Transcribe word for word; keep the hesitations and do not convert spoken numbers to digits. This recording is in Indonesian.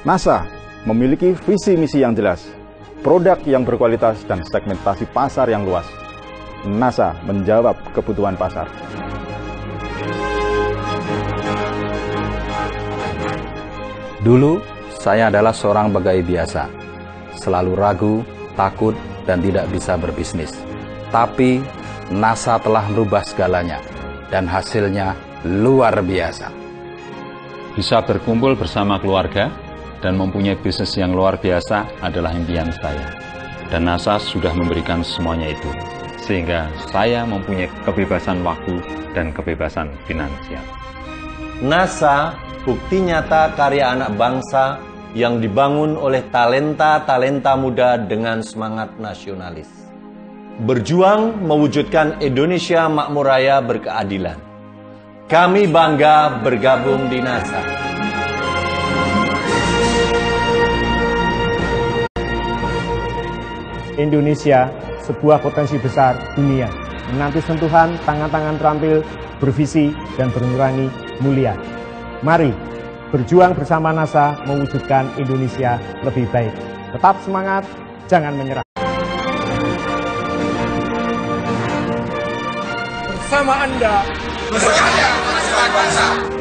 NASA memiliki visi misi yang jelas, produk yang berkualitas, dan segmentasi pasar yang luas. NASA menjawab kebutuhan pasar. Dulu, saya adalah seorang pegawai biasa, selalu ragu, takut, dan tidak bisa berbisnis. Tapi, NASA telah merubah segalanya, dan hasilnya luar biasa. Bisa berkumpul bersama keluarga dan mempunyai bisnis yang luar biasa adalah impian saya. Dan NASA sudah memberikan semuanya itu, sehingga saya mempunyai kebebasan waktu dan kebebasan finansial. NASA, bukti nyata karya anak bangsa yang dibangun oleh talenta-talenta muda dengan semangat nasionalis. Berjuang mewujudkan Indonesia makmur raya berkeadilan. Kami bangga bergabung di NASA. Indonesia, sebuah potensi besar dunia, menanti sentuhan tangan-tangan terampil, bervisi, dan bernurani mulia. Mari, berjuang bersama NASA mewujudkan Indonesia lebih baik. Tetap semangat, jangan menyerah. Bersama Anda, berkarya kemajuan bangsa.